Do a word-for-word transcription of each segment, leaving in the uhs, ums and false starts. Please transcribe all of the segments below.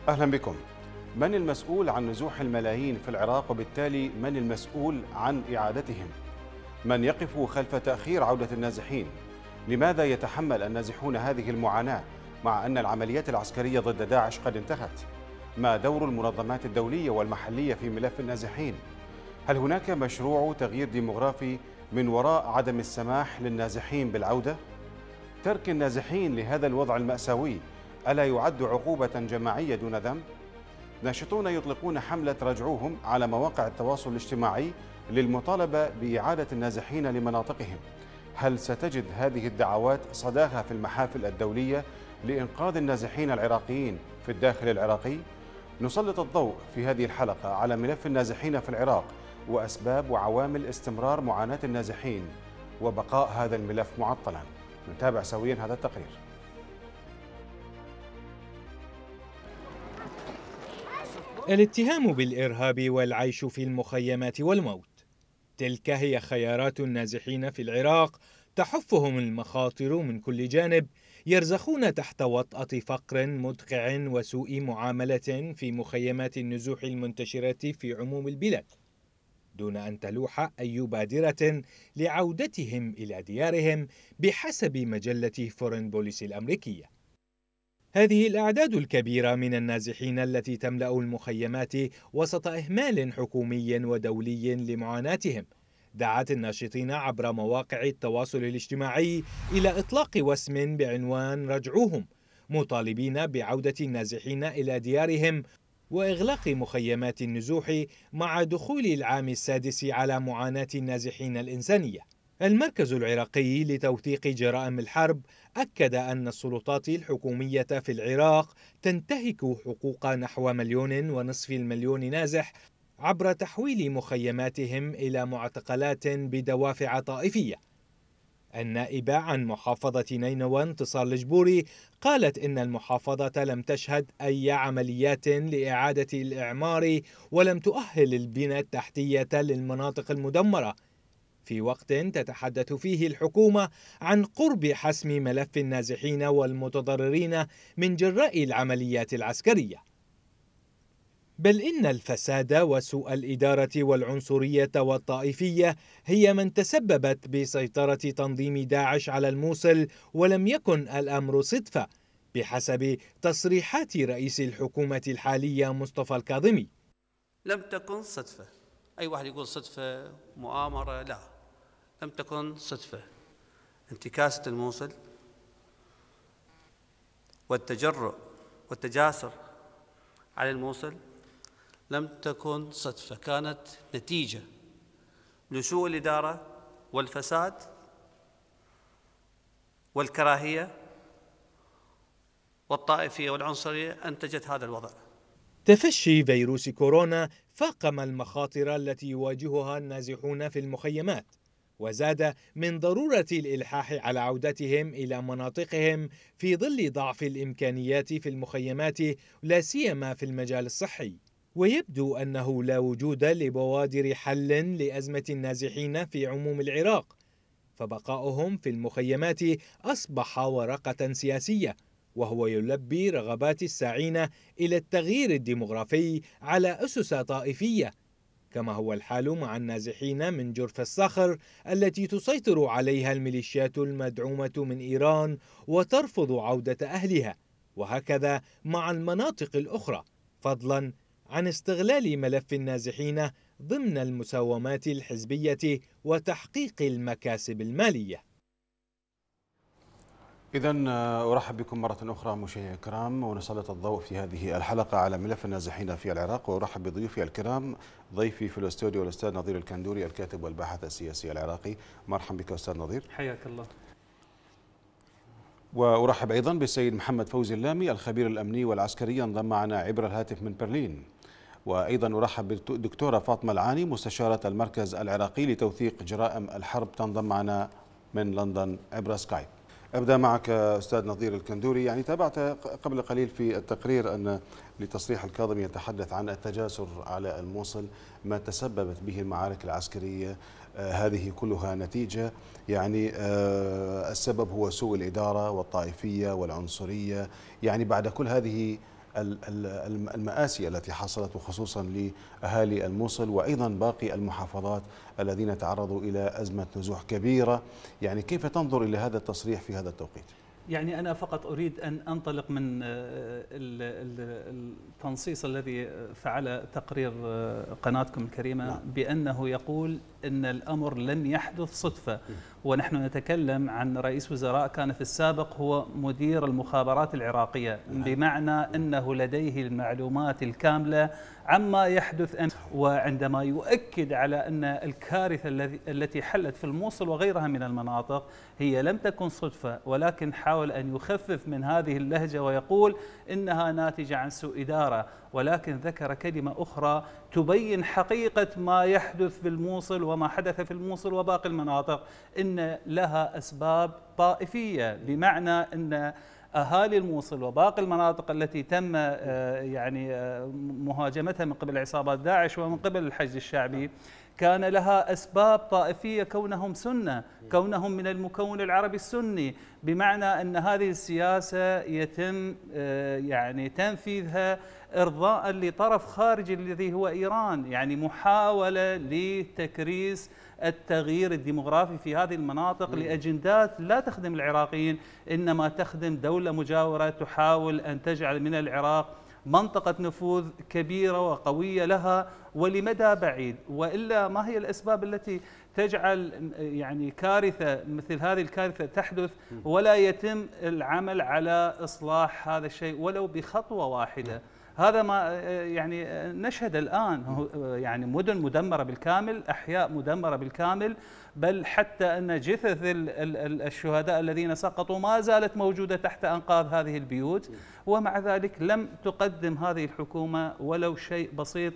أهلا بكم. من المسؤول عن نزوح الملايين في العراق، وبالتالي من المسؤول عن إعادتهم؟ من يقف خلف تأخير عودة النازحين؟ لماذا يتحمل النازحون هذه المعاناة مع أن العمليات العسكرية ضد داعش قد انتهت؟ ما دور المنظمات الدولية والمحلية في ملف النازحين؟ هل هناك مشروع تغيير ديموغرافي من وراء عدم السماح للنازحين بالعودة؟ ترك النازحين لهذا الوضع المأساوي ألا يعد عقوبة جماعية دون ذنب؟ ناشطون يطلقون حملة رجعوهم على مواقع التواصل الاجتماعي للمطالبة بإعادة النازحين لمناطقهم. هل ستجد هذه الدعوات صداها في المحافل الدولية لإنقاذ النازحين العراقيين في الداخل العراقي؟ نسلط الضوء في هذه الحلقة على ملف النازحين في العراق وأسباب وعوامل استمرار معاناة النازحين وبقاء هذا الملف معطلا. نتابع سويا هذا التقرير. الاتهام بالإرهاب والعيش في المخيمات والموت، تلك هي خيارات النازحين في العراق، تحفهم المخاطر من كل جانب، يرزخون تحت وطأة فقر مدقع وسوء معاملة في مخيمات النزوح المنتشرة في عموم البلاد، دون أن تلوح أي بادرة لعودتهم إلى ديارهم بحسب مجلة فورين بوليسي الأمريكية. هذه الأعداد الكبيرة من النازحين التي تملأ المخيمات وسط إهمال حكومي ودولي لمعاناتهم دعت الناشطين عبر مواقع التواصل الاجتماعي إلى إطلاق وسم بعنوان رجعوهم، مطالبين بعودة النازحين إلى ديارهم وإغلاق مخيمات النزوح مع دخول العام السادس على معاناة النازحين الإنسانية. المركز العراقي لتوثيق جرائم الحرب أكد أن السلطات الحكومية في العراق تنتهك حقوق نحو مليون ونصف المليون نازح عبر تحويل مخيماتهم إلى معتقلات بدوافع طائفية. النائبة عن محافظة نينوى انتصار الجبوري قالت إن المحافظة لم تشهد أي عمليات لإعادة الإعمار ولم تؤهل البنى التحتية للمناطق المدمرة، في وقت تتحدث فيه الحكومة عن قرب حسم ملف النازحين والمتضررين من جراء العمليات العسكرية. بل إن الفساد وسوء الإدارة والعنصرية والطائفية هي من تسببت بسيطرة تنظيم داعش على الموصل، ولم يكن الأمر صدفة بحسب تصريحات رئيس الحكومة الحالية مصطفى الكاظمي. لم تكن صدفة. أي واحد يقول صدفة مؤامرة، لا، لم تكن صدفة. انتكاسة الموصل والتجرؤ والتجاسر على الموصل لم تكن صدفة، كانت نتيجة لسوء الإدارة والفساد والكراهية والطائفية والعنصرية أنتجت هذا الوضع. تفشي فيروس كورونا فاقم المخاطر التي يواجهها النازحون في المخيمات، وزاد من ضرورة الإلحاح على عودتهم إلى مناطقهم في ظل ضعف الإمكانيات في المخيمات، لا سيما في المجال الصحي. ويبدو أنه لا وجود لبوادر حل لأزمة النازحين في عموم العراق، فبقاؤهم في المخيمات أصبح ورقة سياسية، وهو يلبي رغبات الساعين إلى التغيير الديمغرافي على أسس طائفية، كما هو الحال مع النازحين من جرف الصخر التي تسيطر عليها الميليشيات المدعومة من إيران وترفض عودة أهلها، وهكذا مع المناطق الأخرى، فضلا عن استغلال ملف النازحين ضمن المساومات الحزبية وتحقيق المكاسب المالية. إذن أرحب بكم مرة أخرى مشاهدينا الكرام، ونسلط الضوء في هذه الحلقة على ملف النازحين في العراق، وأرحب بضيوفي الكرام. ضيفي في الاستوديو الأستاذ نظير الكندوري، الكاتب والباحث السياسي العراقي. مرحبا بك أستاذ نظير. حياك الله. وأرحب أيضا بالسيد محمد فوزي اللامي، الخبير الأمني والعسكري، انضم معنا عبر الهاتف من برلين. وأيضا أرحب بالدكتورة فاطمة العاني، مستشارة المركز العراقي لتوثيق جرائم الحرب، تنضم معنا من لندن عبر سكايب. أبدأ معك أستاذ نظير الكندوري. يعني تابعت قبل قليل في التقرير أن لتصريح الكاظمي يتحدث عن التجاسر على الموصل، ما تسببت به المعارك العسكرية. آه هذه كلها نتيجة، يعني آه السبب هو سوء الإدارة والطائفية والعنصرية. يعني بعد كل هذه المآسي التي حصلت وخصوصا لأهالي الموصل وأيضا باقي المحافظات الذين تعرضوا إلى أزمة نزوح كبيرة. يعني كيف تنظر إلى هذا التصريح في هذا التوقيت؟ يعني أنا فقط أريد أن أنطلق من التنصيص الذي فعل تقرير قناتكم الكريمة بأنه يقول أن الأمر لم يحدث صدفة، ونحن نتكلم عن رئيس وزراء كان في السابق هو مدير المخابرات العراقية، بمعنى أنه لديه المعلومات الكاملة عما يحدث. وعندما يؤكد على أن الكارثة التي حلت في الموصل وغيرها من المناطق هي لم تكن صدفة، ولكن حاول أن يخفف من هذه اللهجة ويقول إنها ناتجة عن سوء إدارة، ولكن ذكر كلمة أخرى تبين حقيقة ما يحدث في الموصل وما حدث في الموصل وباقي المناطق، إن لها أسباب طائفية، بمعنى أن أهالي الموصل وباقي المناطق التي تم يعني مهاجمتها من قبل عصابات داعش ومن قبل الحشد الشعبي كان لها أسباب طائفية، كونهم سنة، كونهم من المكون العربي السني، بمعنى أن هذه السياسة يتم يعني تنفيذها إرضاء لطرف خارجي الذي هو إيران، يعني محاولة لتكريس التغيير الديمغرافي في هذه المناطق لأجندات لا تخدم العراقيين، إنما تخدم دولة مجاورة تحاول أن تجعل من العراق منطقة نفوذ كبيرة وقوية لها ولمدى بعيد. وإلا ما هي الأسباب التي تجعل يعني كارثة مثل هذه الكارثة تحدث ولا يتم العمل على إصلاح هذا الشيء ولو بخطوة واحدة؟ هذا ما يعني نشهد الآن، يعني مدن مدمرة بالكامل، أحياء مدمرة بالكامل، بل حتى أن جثث الشهداء الذين سقطوا ما زالت موجودة تحت أنقاض هذه البيوت، ومع ذلك لم تقدم هذه الحكومة ولو شيء بسيط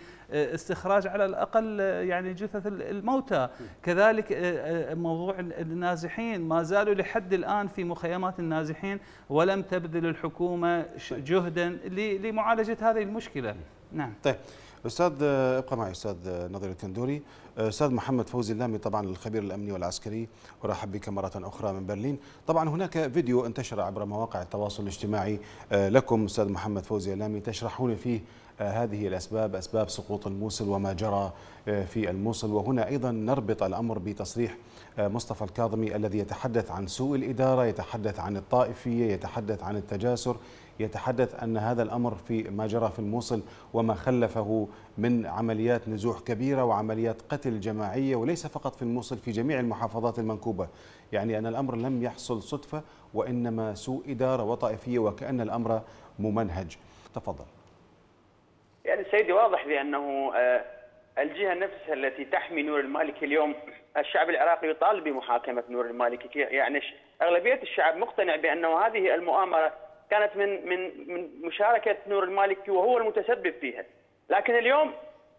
لاستخراج على الأقل يعني جثث الموتى. كذلك موضوع النازحين، ما زالوا لحد الآن في مخيمات النازحين ولم تبذل الحكومة جهدا لمعالجة هذه المشكلة. نعم. طيب أستاذ، ابقى معي أستاذ نظير الكندوري. أستاذ محمد فوزي اللامي، طبعا الخبير الأمني والعسكري، أرحب بك مرة أخرى من برلين. طبعا هناك فيديو انتشر عبر مواقع التواصل الاجتماعي لكم أستاذ محمد فوزي اللامي تشرحون فيه هذه الأسباب، أسباب سقوط الموصل وما جرى في الموصل، وهنا أيضا نربط الأمر بتصريح مصطفى الكاظمي الذي يتحدث عن سوء الإدارة، يتحدث عن الطائفية، يتحدث عن التجاسر، يتحدث أن هذا الأمر في ما جرى في الموصل وما خلفه من عمليات نزوح كبيرة وعمليات قتل جماعية، وليس فقط في الموصل، في جميع المحافظات المنكوبة. يعني أن الأمر لم يحصل صدفة وإنما سوء إدارة وطائفية، وكأن الأمر ممنهج. تفضل. يعني سيدي، واضح بأنه الجهة نفسها التي تحمي نور المالكي اليوم، الشعب العراقي يطالب بمحاكمة نور المالكي. يعني أغلبية الشعب مقتنع بأنه هذه المؤامرة كانت من من من مشاركة نور المالكي وهو المتسبب فيها، لكن اليوم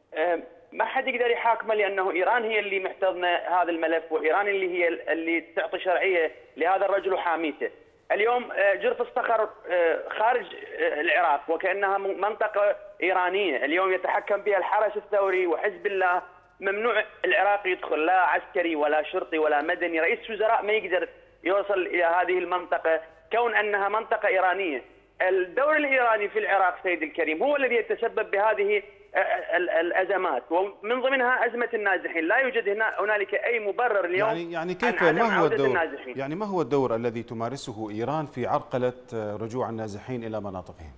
ما حد يقدر يحاكمه لأنه إيران هي اللي محتضنة هذا الملف، وإيران اللي هي اللي تعطي شرعية لهذا الرجل وحاميته. اليوم جرف الصخر خارج العراق وكأنها منطقة إيرانية، اليوم يتحكم بها الحرس الثوري وحزب الله، ممنوع العراق يدخل لا عسكري ولا شرطي ولا مدني، رئيس وزراء ما يقدر يوصل إلى هذه المنطقة كون أنها منطقة إيرانية. الدور الإيراني في العراق سيد الكريم هو الذي يتسبب بهذه الأزمات، ومن ضمنها أزمة النازحين. لا يوجد هنا هنالك أي مبرر اليوم. يعني يعني كيف ما هو الدور النازحين. يعني ما هو الدور الذي تمارسه إيران في عرقلة رجوع النازحين إلى مناطقهم؟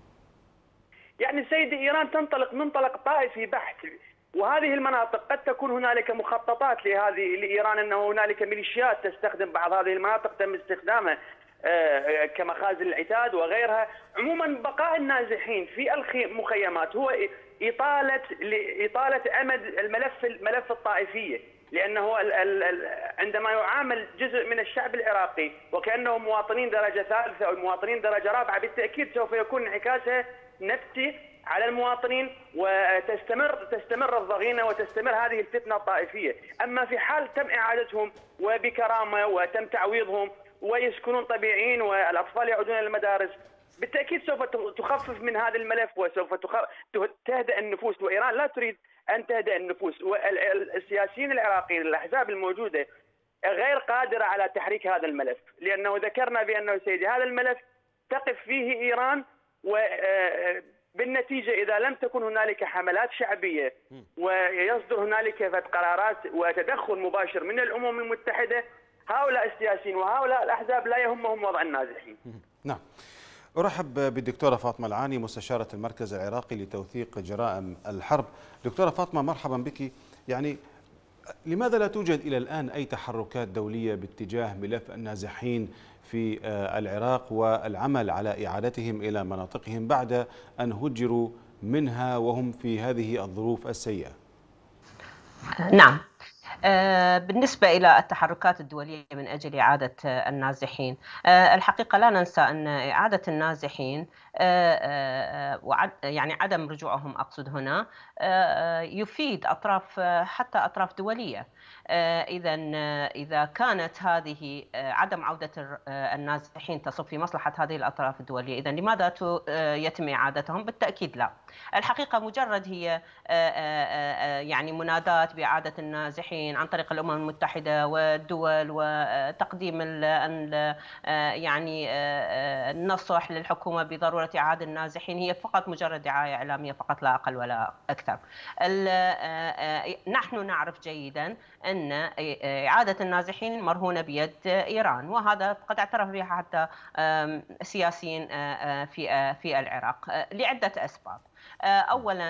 يعني سيدي، إيران تنطلق منطلق طائفي بحت، وهذه المناطق قد تكون هنالك مخططات لهذه لإيران، أنه هنالك ميليشيات تستخدم بعض هذه المناطق تم استخدامها كمخازن العتاد وغيرها. عموما بقاء النازحين في المخيمات هو إطالة إطالة أمد الملف الملف الطائفية، لأنه عندما يعامل جزء من الشعب العراقي وكأنه مواطنين درجة ثالثة أو مواطنين درجة رابعة، بالتأكيد سوف يكون انعكاسه نفسي على المواطنين، وتستمر تستمر الضغينة وتستمر هذه الفتنة الطائفية. أما في حال تم إعادتهم وبكرامة وتم تعويضهم ويسكنون طبيعيين والأطفال يعودون إلى المدارس، بالتأكيد سوف تخفف من هذا الملف وسوف تهدأ النفوس، وإيران لا تريد أن تهدأ النفوس. والسياسيين العراقيين الأحزاب الموجودة غير قادرة على تحريك هذا الملف، لأنه ذكرنا بأنه سيدي هذا الملف تقف فيه إيران وبالنتيجة إذا لم تكن هنالك حملات شعبية ويصدر هنالك قرارات وتدخل مباشر من الأمم المتحدة، هؤلاء السياسيين وهؤلاء الأحزاب لا يهمهم وضع النازحين. نعم. أرحب بالدكتورة فاطمة العاني مستشارة المركز العراقي لتوثيق جرائم الحرب. دكتورة فاطمة مرحبا بك. يعني لماذا لا توجد إلى الآن أي تحركات دولية باتجاه ملف النازحين في العراق والعمل على إعادتهم إلى مناطقهم بعد أن هجروا منها وهم في هذه الظروف السيئة؟ نعم، بالنسبة إلى التحركات الدولية من أجل إعادة النازحين، الحقيقة لا ننسى أن إعادة النازحين يعني عدم رجوعهم أقصد هنا يفيد أطراف حتى أطراف دولية. إذا إذا كانت هذه عدم عودة النازحين تصب في مصلحة هذه الأطراف الدولية، إذا لماذا يتم إعادتهم؟ بالتأكيد لا. الحقيقة مجرد هي يعني منادات بإعادة النازحين عن طريق الأمم المتحدة والدول وتقديم يعني النصح للحكومة بضرورة إعادة النازحين هي فقط مجرد دعاية إعلامية فقط لا أقل ولا أكثر. نحن نعرف جيدا أن إعادة النازحين مرهونة بيد إيران، وهذا قد اعترف بها حتى سياسيين في في العراق لعدة أسباب. أولا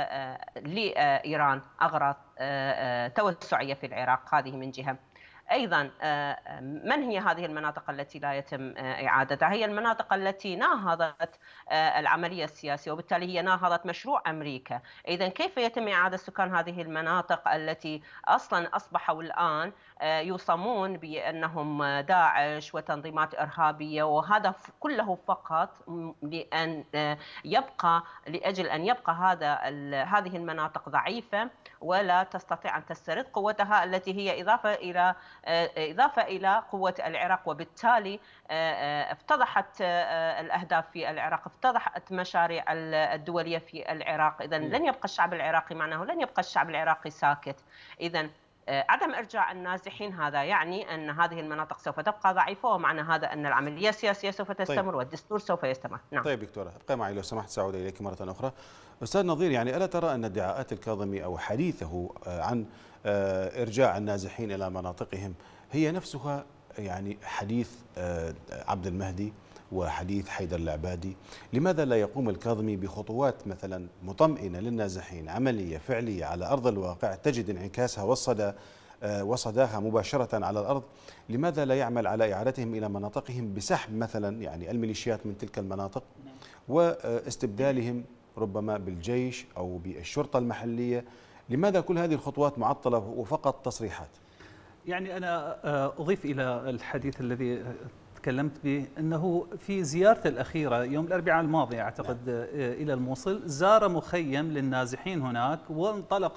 لإيران أغراض توسعية في العراق، هذه من جهة. أيضا من هي هذه المناطق التي لا يتم إعادتها؟ هي المناطق التي ناهضت العملية السياسية، وبالتالي هي ناهضت مشروع أمريكا. إذا كيف يتم إعادة سكان هذه المناطق التي أصلا أصبحوا الآن يوصمون بأنهم داعش وتنظيمات إرهابية، وهذا كله فقط لأن يبقى لأجل أن يبقى هذا هذه المناطق ضعيفة ولا تستطيع أن تسترد قوتها التي هي إضافة إلى إضافة إلى قوة العراق، وبالتالي افتضحت الأهداف في العراق، افتضحت مشاريع الدولية في العراق. إذن لن يبقى الشعب العراقي معناه لن يبقى الشعب العراقي ساكت. إذن عدم إرجاع النازحين هذا يعني أن هذه المناطق سوف تبقى ضعيفة، ومعنى هذا أن العملية السياسية سوف تستمر. طيب. والدستور سوف يستمر. نعم. طيب دكتورة ابقى معي لو سمحت، سأعود إليك مرة أخرى. أستاذ نظير، يعني ألا ترى أن ادعاءات الكاظمي أو حديثه عن إرجاع النازحين إلى مناطقهم هي نفسها يعني حديث عبد المهدي وحديث حيدر العبادي؟ لماذا لا يقوم الكاظمي بخطوات مثلا مطمئنة للنازحين، عملية فعلية على أرض الواقع تجد انعكاسها والصدى وصداها مباشرة على الأرض؟ لماذا لا يعمل على إعادتهم إلى مناطقهم بسحب مثلا يعني الميليشيات من تلك المناطق واستبدالهم ربما بالجيش أو بالشرطة المحلية؟ لماذا كل هذه الخطوات معطلة وفقط تصريحات؟ يعني أنا أضيف إلى الحديث الذي تكلمت به أنه في زيارته الأخيرة يوم الأربعاء الماضي أعتقد إلى الموصل زار مخيم للنازحين هناك، وانطلق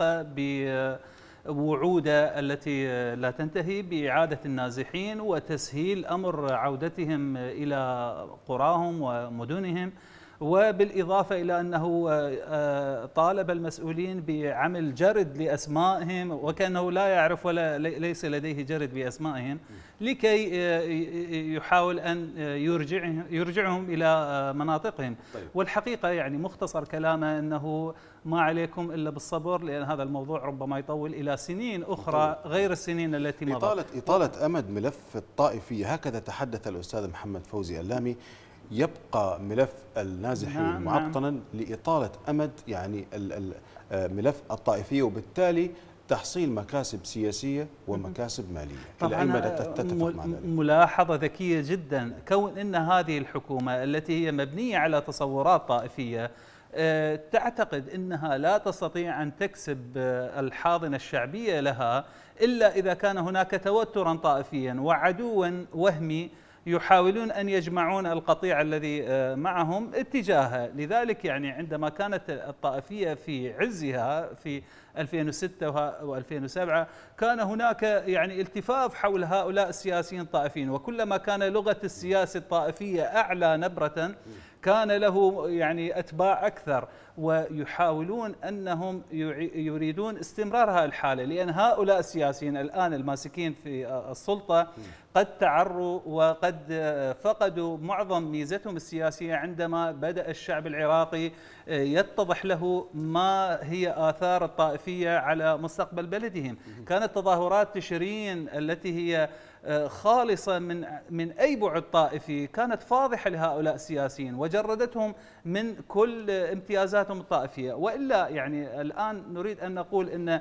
بوعوده التي لا تنتهي بإعادة النازحين وتسهيل أمر عودتهم إلى قراهم ومدنهم، وبالإضافة إلى أنه طالب المسؤولين بعمل جرد لأسمائهم وكأنه لا يعرف ولا ليس لديه جرد بأسمائهم لكي يحاول أن يرجعهم, يرجعهم إلى مناطقهم. طيب. والحقيقة يعني مختصر كلامه أنه ما عليكم إلا بالصبر، لأن هذا الموضوع ربما يطول إلى سنين أخرى غير السنين التي مضت. إطالة, إطالة أمد ملف الطائفية، هكذا تحدث الأستاذ محمد فوزي اللامي. يبقى ملف النازحين نعم معطلا نعم. لإطالة أمد يعني ملف الطائفية، وبالتالي تحصيل مكاسب سياسية ومكاسب مالية. إلى أي مدى تتفق مع ذلك؟ ملاحظة ذكية جدا، كون أن هذه الحكومة التي هي مبنية على تصورات طائفية تعتقد أنها لا تستطيع أن تكسب الحاضنة الشعبية لها إلا إذا كان هناك توترا طائفيا وعدوا وهمي يحاولون أن يجمعون القطيع الذي معهم اتجاهها. لذلك يعني عندما كانت الطائفية في عزها في ألفين وستة وألفين وسبعة كان هناك يعني التفاف حول هؤلاء السياسيين الطائفيين، وكلما كان لغة السياسة الطائفية أعلى نبرة كان له يعني أتباع أكثر، ويحاولون أنهم يريدون استمرار هذه الحالة، لأن هؤلاء السياسيين الآن الماسكين في السلطة قد تعروا وقد فقدوا معظم ميزتهم السياسية عندما بدأ الشعب العراقي يتضح له ما هي آثار الطائفية على مستقبل بلدهم. كانت تظاهرات تشرين التي هي خالصة من من أي بعد طائفي كانت فاضحة لهؤلاء السياسيين وجردتهم من كل امتيازاتهم الطائفية. وإلا يعني الآن نريد أن نقول أن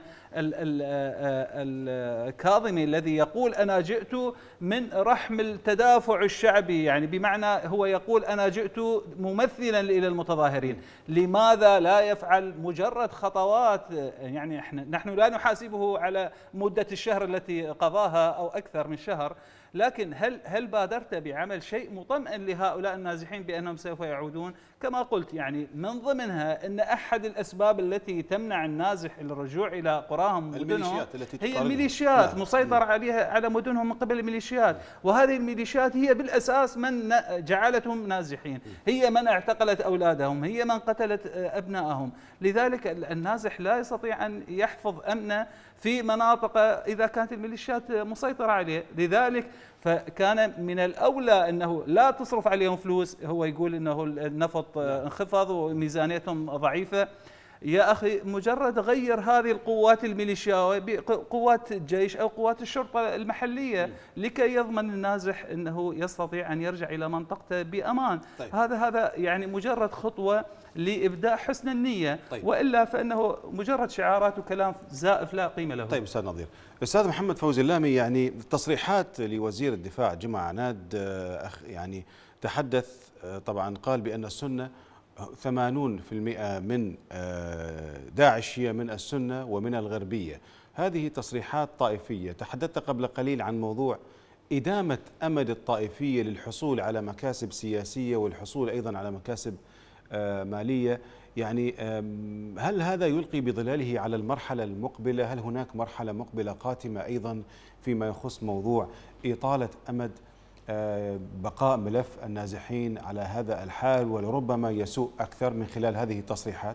الكاظمي الذي يقول أنا جئت من رحم التدافع الشعبي، يعني بمعنى هو يقول أنا جئت ممثلا إلى المتظاهرين، لماذا لا يفعل مجرد خطوات؟ يعني احنا نحن لا نحاسبه على مدة الشهر التي قضاها أو أكثر من شهر، لكن هل هل بادرت بعمل شيء مطمئن لهؤلاء النازحين بأنهم سوف يعودون؟ كما قلت يعني من ضمنها أن أحد الأسباب التي تمنع النازح الرجوع إلى قراهم ومدنهم هي الميليشيات، مسيطر عليها على مدنهم من قبل الميليشيات، وهذه الميليشيات هي بالأساس من جعلتهم نازحين، هي من اعتقلت أولادهم، هي من قتلت أبنائهم. لذلك النازح لا يستطيع أن يحفظ أمنه في مناطق إذا كانت الميليشيات مسيطرة عليه. لذلك فكان من الأولى أنه لا تصرف عليهم فلوس، هو يقول أنه النفط انخفض وميزانيتهم ضعيفة. يا أخي مجرد غير هذه القوات الميليشيا بقوات الجيش أو قوات الشرطة المحلية لكي يضمن النازح أنه يستطيع أن يرجع إلى منطقته بأمان. طيب. هذا هذا يعني مجرد خطوة لإبداء حسن النية. طيب. وإلا فإنه مجرد شعارات وكلام زائف لا قيمة له. طيب أستاذ نظير، أستاذ محمد فوزي اللامي، يعني تصريحات لوزير الدفاع جمعة عناد يعني تحدث طبعا قال بأن السنة ثمانون بالمئة من داعش هي من السنة ومن الغربية. هذه تصريحات طائفية. تحدثت قبل قليل عن موضوع إدامة أمد الطائفية للحصول على مكاسب سياسية والحصول أيضا على مكاسب مالية. يعني هل هذا يلقي بظلاله على المرحلة المقبلة؟ هل هناك مرحلة مقبلة قاتمة أيضا فيما يخص موضوع إطالة أمد بقاء ملف النازحين على هذا الحال ولربما يسوء أكثر من خلال هذه التصريحات؟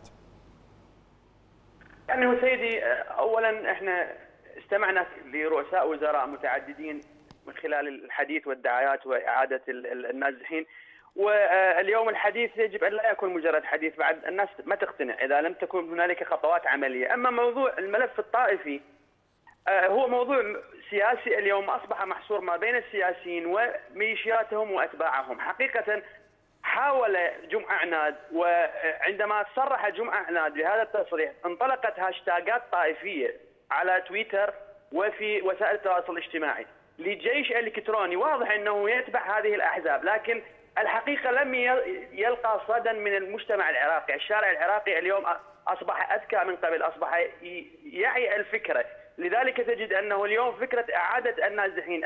يعني سيدي، أولا احنا استمعنا لرؤساء وزراء متعددين من خلال الحديث والدعايات وإعادة النازحين، واليوم الحديث يجب أن لا يكون مجرد حديث، بعد الناس ما تقتنع إذا لم تكن هنالك خطوات عملية. أما موضوع الملف الطائفي هو موضوع سياسي اليوم أصبح محصور ما بين السياسيين وميليشياتهم وأتباعهم. حقيقة حاول جمعة عناد، وعندما صرح جمعة عناد بهذا التصريح انطلقت هاشتاجات طائفية على تويتر وفي وسائل التواصل الاجتماعي لجيش إلكتروني واضح أنه يتبع هذه الأحزاب، لكن الحقيقة لم يلقى صدى من المجتمع العراقي. الشارع العراقي اليوم أصبح أذكى من قبل، أصبح يعي الفكرة. لذلك تجد أنه اليوم فكرة إعادة النازحين،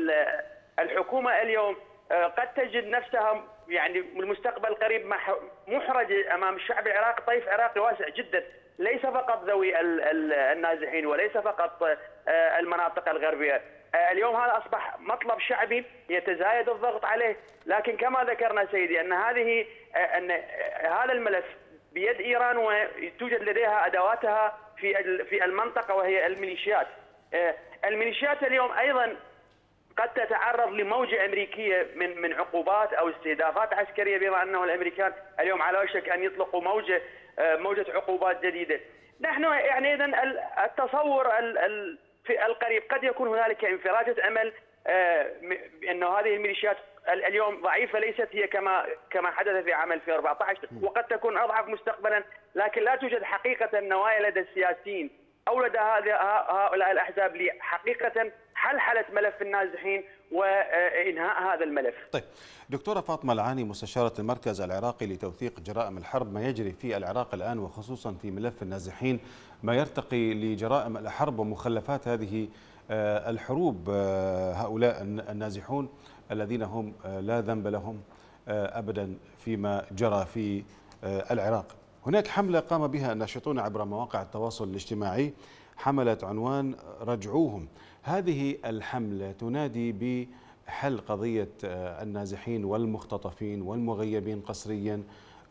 الحكومة اليوم قد تجد نفسها يعني بالمستقبل القريب محرجة أمام الشعب العراقي. طيف عراقي واسع جدا، ليس فقط ذوي النازحين وليس فقط المناطق الغربية. اليوم هذا أصبح مطلب شعبي يتزايد الضغط عليه. لكن كما ذكرنا سيدي أن هذه أن هذا الملف بيد إيران وتوجد لديها أدواتها في في المنطقة وهي الميليشيات. الميليشيات اليوم أيضا قد تتعرض لموجة أمريكية من من عقوبات أو استهدافات عسكرية، بما أنه الأمريكان اليوم على وشك أن يطلقوا موجة موجة عقوبات جديدة. نحن يعني إذن التصور في القريب قد يكون هنالك انفراجة أمل بأنه هذه الميليشيات اليوم ضعيفة، ليست هي كما كما حدث في عام ألفين وأربعة عشر، وقد تكون أضعف مستقبلا، لكن لا توجد حقيقة نوايا لدى السياسيين أو لدى هؤلاء الأحزاب لحقيقة حلحلة ملف النازحين وإنهاء هذا الملف. طيب دكتورة فاطمة العاني، مستشارة المركز العراقي لتوثيق جرائم الحرب، ما يجري في العراق الآن وخصوصا في ملف النازحين، ما يرتقي لجرائم الحرب ومخلفات هذه الحروب، هؤلاء النازحون الذين هم لا ذنب لهم أبدا فيما جرى في العراق. هناك حملة قام بها الناشطون عبر مواقع التواصل الاجتماعي حملت عنوان رجعوهم. هذه الحملة تنادي حل قضية النازحين والمختطفين والمغيبين قسريا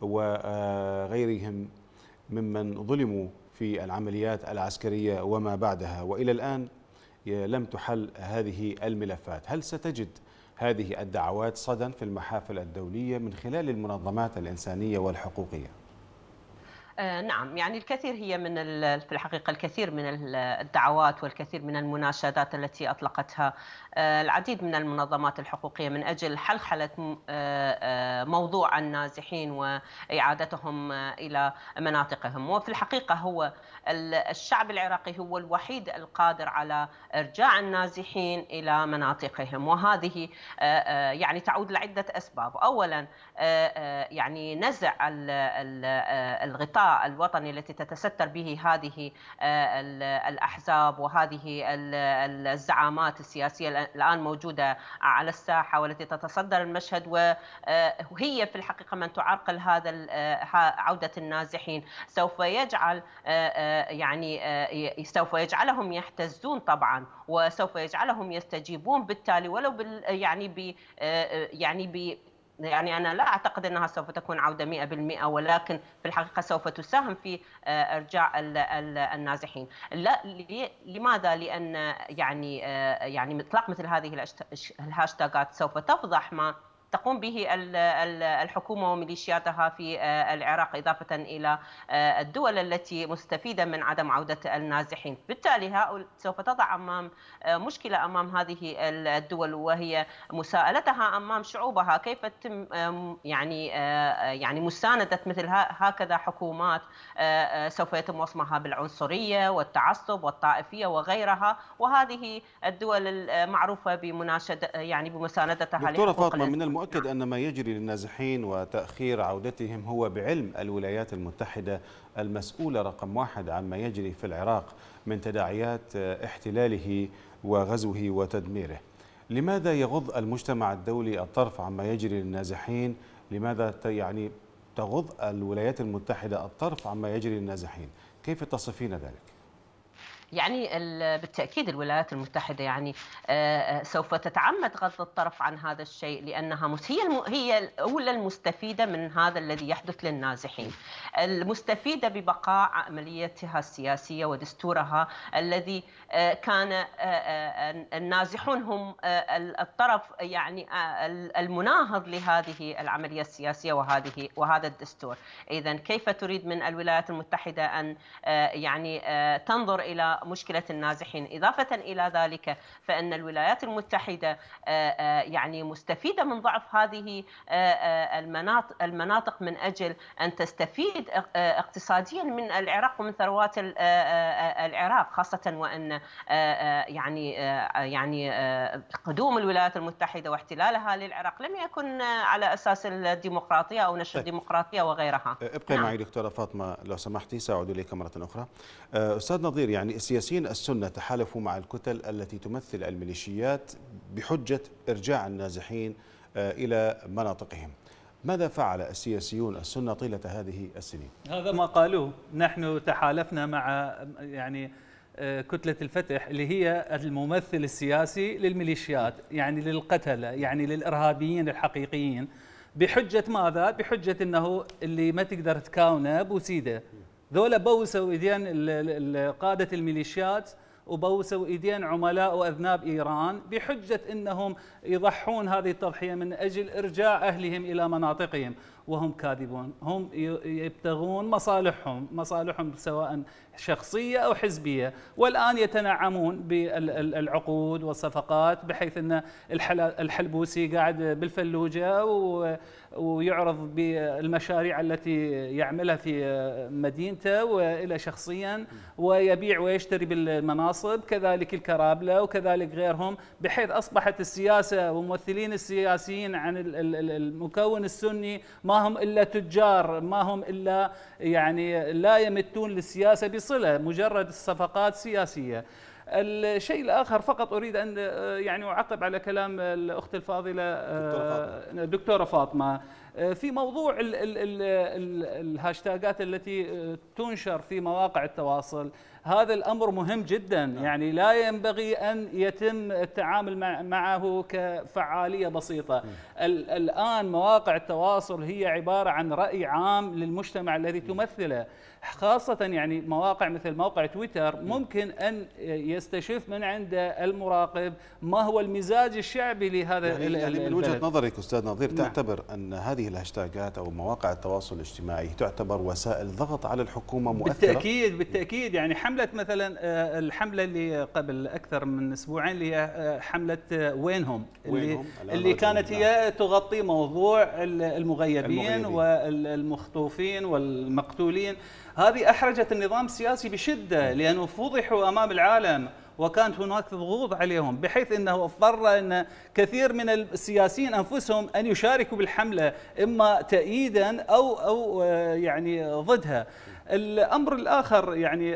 وغيرهم ممن ظلموا في العمليات العسكرية وما بعدها، وإلى الآن لم تحل هذه الملفات. هل ستجد هذه الدعوات صدى في المحافل الدولية من خلال المنظمات الإنسانية والحقوقية؟ نعم، يعني الكثير هي من في الحقيقة الكثير من الدعوات والكثير من المناشدات التي أطلقتها العديد من المنظمات الحقوقية من أجل حلحلة موضوع النازحين وإعادتهم إلى مناطقهم. وفي الحقيقة هو الشعب العراقي هو الوحيد القادر على إرجاع النازحين إلى مناطقهم، وهذه يعني تعود لعدة أسباب. أولا يعني نزع الغطاء الوطني التي تتستر به هذه الأحزاب وهذه الزعامات السياسية الآن موجودة على الساحة والتي تتصدر المشهد، وهي في الحقيقة من تعرقل هذا عودة النازحين. سوف يجعل يعني سوف يجعلهم يهتزون طبعا، وسوف يجعلهم يستجيبون بالتالي ولو بال يعني ب يعني ب يعني أنا لا أعتقد أنها سوف تكون عودة مئة بالمئة، ولكن في الحقيقة سوف تساهم في إرجاع النازحين. لا، لماذا؟ لأن يعني يعني إطلاق مثل هذه الهاشتاغات سوف تفضح ما تقوم به الحكومة وميليشياتها في العراق، إضافة إلى الدول التي مستفيدة من عدم عودة النازحين. بالتالي سوف تضع أمام مشكلة أمام هذه الدول، وهي مساءلتها أمام شعوبها كيف تتم يعني يعني مساندة مثل هكذا حكومات سوف يتم وصمها بالعنصرية والتعصب والطائفية وغيرها، وهذه الدول المعروفة بمناشدة يعني بمساندتها. دكتورة فاطمة، من المؤكد أن ما يجري للنازحين وتأخير عودتهم هو بعلم الولايات المتحدة المسؤولة رقم واحد عما يجري في العراق من تداعيات احتلاله وغزوه وتدميره. لماذا يغض المجتمع الدولي الطرف عما يجري للنازحين؟ لماذا يعني تغض الولايات المتحدة الطرف عما يجري للنازحين؟ كيف تصفين ذلك؟ يعني بالتأكيد الولايات المتحدة يعني سوف تتعمد غض الطرف عن هذا الشيء، لأنها هي هي الأولى المستفيدة من هذا الذي يحدث للنازحين، المستفيدة ببقاء عمليتها السياسية ودستورها الذي كان النازحون هم الطرف يعني المناهض لهذه العملية السياسية وهذه وهذا الدستور. إذن كيف تريد من الولايات المتحدة أن يعني تنظر إلى مشكلة النازحين؟ إضافة إلى ذلك فإن الولايات المتحدة يعني مستفيدة من ضعف هذه المناطق المناطق من أجل أن تستفيد اقتصاديا من العراق ومن ثروات العراق، خاصة وأن يعني يعني قدوم الولايات المتحدة واحتلالها للعراق لم يكن على أساس الديمقراطية أو نشر الديمقراطية وغيرها. ابقي نعم. معي دكتورة فاطمة لو سمحتي، سأعود إليك مرة أخرى. أستاذ نظير، يعني السياسيين السنة تحالفوا مع الكتل التي تمثل الميليشيات بحجة إرجاع النازحين إلى مناطقهم. ماذا فعل السياسيون السنة طيلة هذه السنين؟ هذا ما قالوه. نحن تحالفنا مع يعني كتلة الفتح اللي هي الممثل السياسي للميليشيات، يعني للقتلة، يعني للإرهابيين الحقيقيين، بحجة ماذا؟ بحجة أنه اللي ما تقدر تكاونه بوسيده. ذولا بوسوا ايدين قادة الميليشيات وبوسوا ايدين عملاء واذناب ايران بحجة انهم يضحون هذه التضحية من اجل ارجاع اهلهم الى مناطقهم، وهم كاذبون. هم يبتغون مصالحهم، مصالحهم سواء شخصية أو حزبية، والآن يتنعمون بالعقود والصفقات، بحيث أن الحلبوسي قاعد بالفلوجة ويعرض بالمشاريع التي يعملها في مدينته وإلى شخصيا، ويبيع ويشتري بالمناصب، كذلك الكرابلة وكذلك غيرهم، بحيث أصبحت السياسة وممثلين السياسيين عن المكون السني ما هم إلا تجار، ما هم إلا يعني لا يمتون للسياسة بصلة، مجرد الصفقات سياسية. الشيء الآخر فقط أريد أن يعني أعقب على كلام الأخت الفاضلة دكتورة فاطمة. في موضوع ال ال ال ال الهاشتاجات التي تنشر في مواقع التواصل، هذا الأمر مهم جدا، يعني لا ينبغي أن يتم التعامل معه كفعالية بسيطة. الآن مواقع التواصل هي عبارة عن رأي عام للمجتمع الذي تمثله، خاصة يعني مواقع مثل موقع تويتر ممكن أن يستشف من عند المراقب ما هو المزاج الشعبي لهذا يعني, يعني من وجهة نظرك أستاذ نظير، نعم. تعتبر أن هذه الهاشتاجات أو مواقع التواصل الاجتماعي تعتبر وسائل ضغط على الحكومة مؤثرة؟ بالتأكيد بالتأكيد. يعني حملة مثلا الحملة اللي قبل أكثر من أسبوعين اللي هي حملة وينهم اللي, اللي كانت هي تغطي موضوع المغيبين, المغيبين والمخطوفين والمقتولين. هذه أحرجت النظام السياسي بشدة لأنه فضحوا أمام العالم وكانت هناك ضغوط عليهم، بحيث أنه اضطر أن كثير من السياسيين أنفسهم أن يشاركوا بالحملة إما تأييدا أو أو يعني ضدها. الأمر الآخر يعني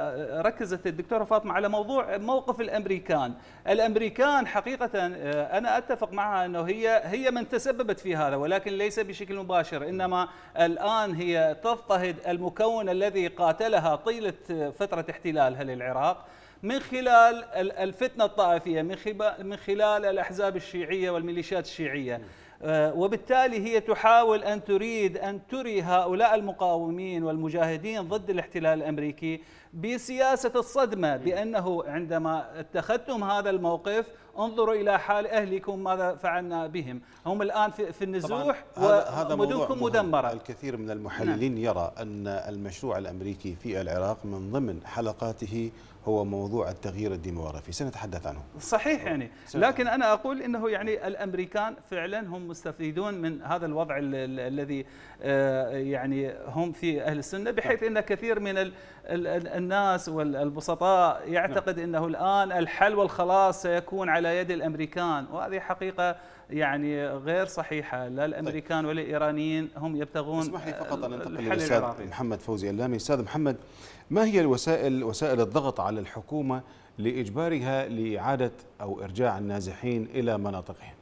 ركزت الدكتورة فاطمة على موضوع موقف الأمريكان. الأمريكان حقيقة أنا أتفق معها أنه هي هي من تسببت في هذا، ولكن ليس بشكل مباشر، إنما الآن هي تضطهد المكون الذي قاتلها طيلة فترة احتلالها للعراق من خلال الفتنة الطائفية، من خلال الأحزاب الشيعية والميليشيات الشيعية، وبالتالي هي تحاول أن تريد أن تري هؤلاء المقاومين والمجاهدين ضد الاحتلال الأمريكي بسياسة الصدمة، بأنه عندما اتخذتم هذا الموقف انظروا إلى حال أهلكم ماذا فعلنا بهم، هم الآن في النزوح ومدنكم مدمرة. الكثير من المحللين نعم. يرى أن المشروع الأمريكي في العراق من ضمن حلقاته هو موضوع التغيير الديموغرافي، سنتحدث عنه. صحيح يعني، لكن أنا أقول إنه يعني الأمريكان فعلا هم مستفيدون من هذا الوضع الذي يعني هم في أهل السنة، بحيث أن كثير من الناس والبسطاء يعتقد أنه الآن الحل والخلاص سيكون على يد الأمريكان، وهذه حقيقة يعني غير صحيحة. لا الأمريكان ولا الإيرانيين هم يبتغون. اسمح لي فقط أن أنتقل للأستاذ محمد فوزي اللامي. أستاذ محمد، ما هي الوسائل وسائل الضغط على الحكومة لإجبارها لإعادة أو إرجاع النازحين إلى مناطقهم؟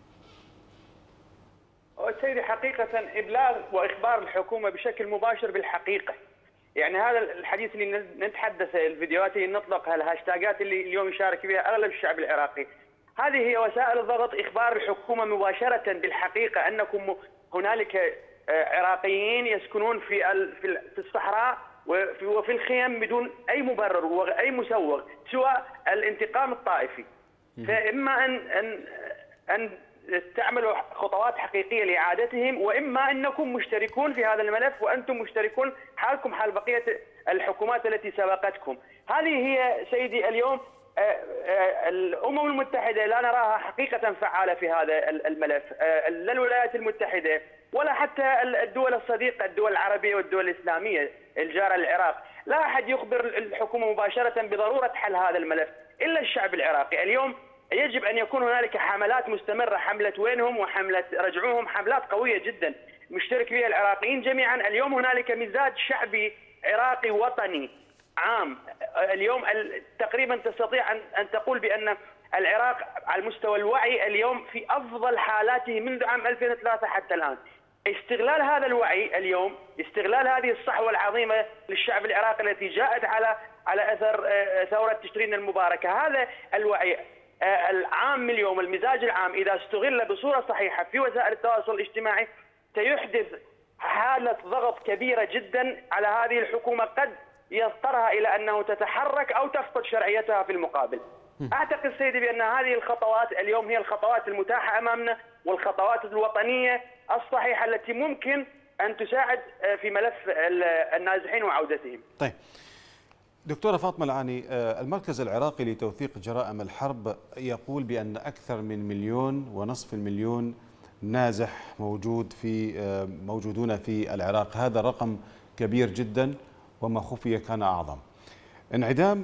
سيدي حقيقة إبلاغ وإخبار الحكومة بشكل مباشر بالحقيقة. يعني هذا الحديث اللي نتحدث، الفيديوهات اللي نطلقها، الهاشتاجات اللي اليوم يشارك بها أغلب الشعب العراقي، هذه هي وسائل الضغط، إخبار الحكومة مباشرة بالحقيقة أنكم هنالك عراقيين يسكنون في في الصحراء وفي الخيم بدون أي مبرر وأي مسوغ سوى الانتقام الطائفي. فإما أن أن أن تعملوا خطوات حقيقية لإعادتهم، وإما أنكم مشتركون في هذا الملف وأنتم مشتركون حالكم حال بقية الحكومات التي سبقتكم. هذه هي سيدي اليوم الأمم المتحدة لا نراها حقيقة فعالة في هذا الملف، لا الولايات المتحدة ولا حتى الدول الصديقة، الدول العربية والدول الإسلامية الجارة للعراق، لا أحد يخبر الحكومة مباشرة بضرورة حل هذا الملف إلا الشعب العراقي. اليوم يجب أن يكون هنالك حملات مستمرة، حملة وينهم وحملة رجعوهم، حملات قوية جدا مشترك فيها العراقيين جميعا. اليوم هنالك مزاج شعبي عراقي وطني عام. اليوم تقريبا تستطيع أن تقول بأن العراق على مستوى الوعي اليوم في أفضل حالاته منذ عام ألفين وثلاثة حتى الآن. استغلال هذا الوعي اليوم، استغلال هذه الصحوة العظيمة للشعب العراقي التي جاءت على على أثر ثورة تشرين المباركة، هذا الوعي العام اليوم، المزاج العام إذا استغل بصورة صحيحة في وسائل التواصل الاجتماعي سيحدث حالة ضغط كبيرة جدا على هذه الحكومة، قد يضطرها إلى أنه تتحرك أو تفقد شرعيتها في المقابل. أعتقد سيدي بأن هذه الخطوات اليوم هي الخطوات المتاحة أمامنا، والخطوات الوطنية الصحيحة التي ممكن أن تساعد في ملف النازحين وعودتهم. طيب دكتورة فاطمة العاني، المركز العراقي لتوثيق جرائم الحرب يقول بأن أكثر من مليون ونصف المليون نازح موجود في موجودون في العراق. هذا رقم كبير جدا وما خفي كان أعظم. انعدام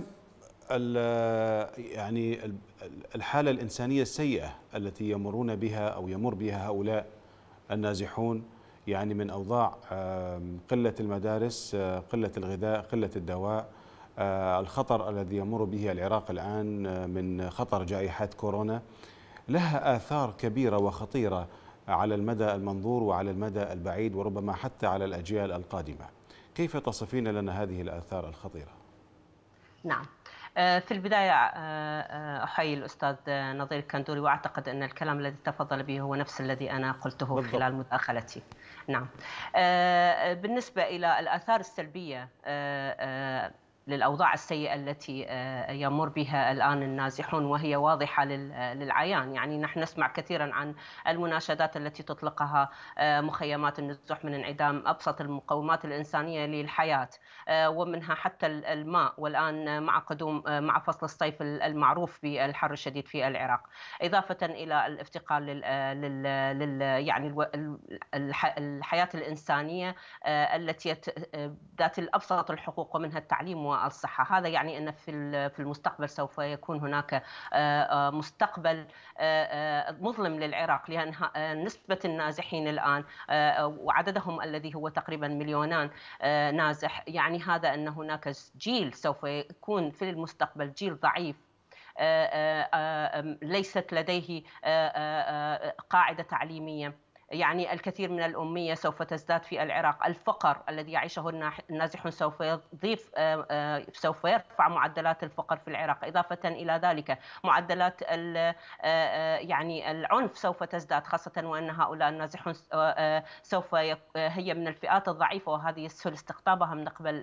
يعني الحالة الإنسانية السيئة التي يمرون بها أو يمر بها هؤلاء النازحون، يعني من أوضاع قلة المدارس، قلة الغذاء، قلة الدواء، الخطر الذي يمر به العراق الآن من خطر جائحة كورونا، لها آثار كبيرة وخطيرة على المدى المنظور وعلى المدى البعيد وربما حتى على الأجيال القادمة. كيف تصفين لنا هذه الآثار الخطيرة؟ نعم، في البداية أحيي الأستاذ نظير الكندوري، وأعتقد أن الكلام الذي تفضل به هو نفس الذي أنا قلته بالضبط خلال مداخلتي. نعم، بالنسبة إلى الآثار السلبية للأوضاع السيئة التي يمر بها الآن النازحون، وهي واضحة للعيان. يعني نحن نسمع كثيرا عن المناشدات التي تطلقها مخيمات النزوح من انعدام أبسط المقومات الإنسانية للحياة، ومنها حتى الماء، والآن مع قدوم مع فصل الصيف المعروف بالحر الشديد في العراق، إضافة إلى الافتقار لل, لل... يعني الحياة الإنسانية التي ذات الأبسط الحقوق، ومنها التعليم الصحة. هذا يعني أن في في المستقبل سوف يكون هناك مستقبل مظلم للعراق، لأن نسبة النازحين الآن وعددهم الذي هو تقريبا مليونان نازح، يعني هذا أن هناك جيل سوف يكون في المستقبل جيل ضعيف ليست لديه قاعدة تعليمية. يعني الكثير من الأمية سوف تزداد في العراق، الفقر الذي يعيشه النازحون سوف يضيف سوف يرفع معدلات الفقر في العراق. إضافة إلى ذلك معدلات يعني العنف سوف تزداد، خاصة وأن هؤلاء النازحون سوف هي من الفئات الضعيفة، وهذه يسهل استقطابها من قبل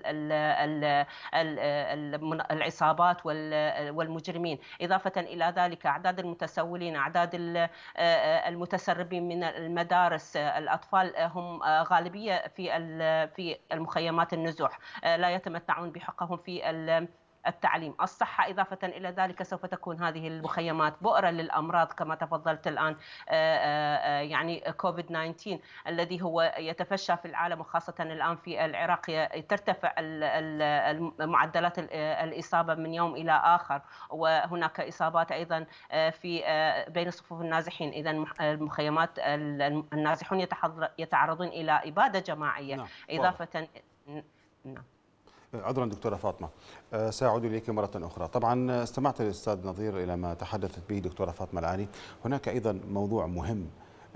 العصابات والمجرمين. إضافة إلى ذلك أعداد المتسولين، أعداد المتسربين من المدارس، الأطفال هم غالبية في في المخيمات النزوح، لا يتمتعون بحقهم في التعليم، الصحة. إضافة إلى ذلك سوف تكون هذه المخيمات بؤرة للأمراض كما تفضلت الآن، يعني كوفيد تسعة عشر الذي هو يتفشى في العالم، وخاصة الآن في العراق ترتفع معدلات الإصابة من يوم إلى آخر، وهناك إصابات أيضا في بين صفوف النازحين. إذن المخيمات النازحون يتعرضون إلى إبادة جماعية. نعم. إضافة نعم. عذرا دكتورة فاطمة، سأعود إليك مرة أخرى. طبعا استمعت للأستاذ نظير إلى ما تحدثت به دكتورة فاطمة العاني. هناك أيضا موضوع مهم،